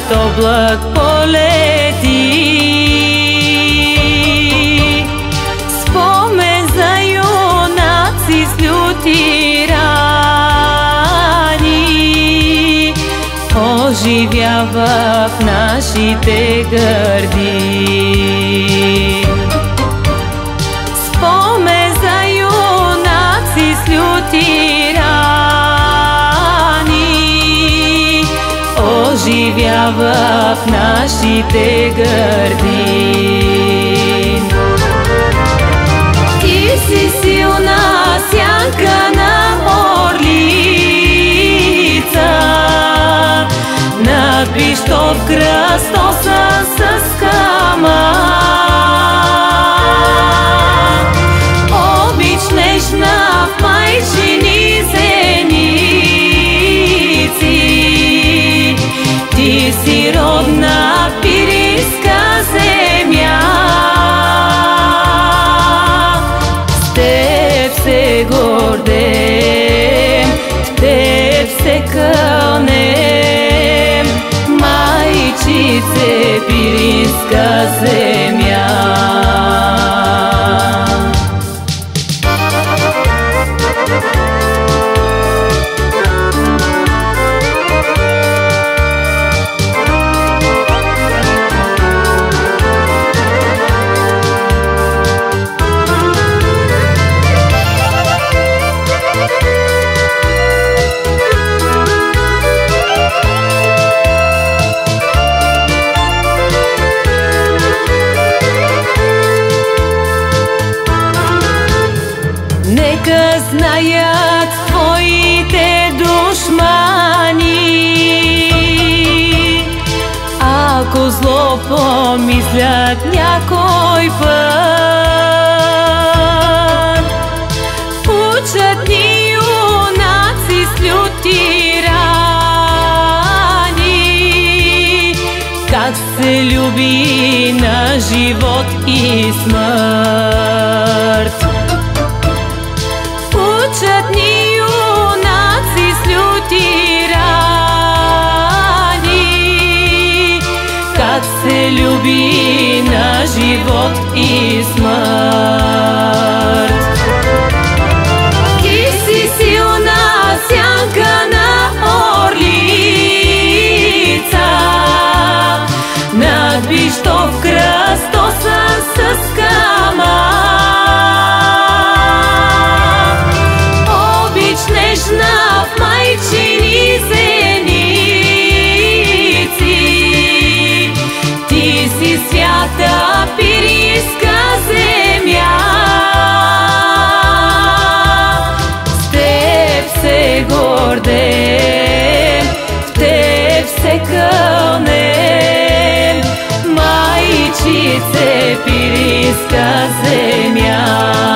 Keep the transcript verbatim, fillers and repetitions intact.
облак полети. Спомен за юнаци с люти рани оживява в нашите гърди. Спомен за юнаци с люти рани оживява в нашите гърди. Ти си силна сянка на орлица, над Пищов кръстосан с камък. Обич нежна в майчини зеници, ти си родна пиринска земя. С теб се гордеем, в теб се кълнем, майчице пиринска земя. Нека знаят твоите душмани, ако зло помислят някой път. Учат ни юнаци с люти рани, как се люби на живот и смърт. Учат ни юнаци с люти рани, как се люби на живот и смърт. Ти си силна сянка на орлица, над Пищов кръстосан с камък. Нежна в майчини зеници, ти си свята пиринска земя. С теб се гордеем, в теб се кълнем, майчице пиринска земя.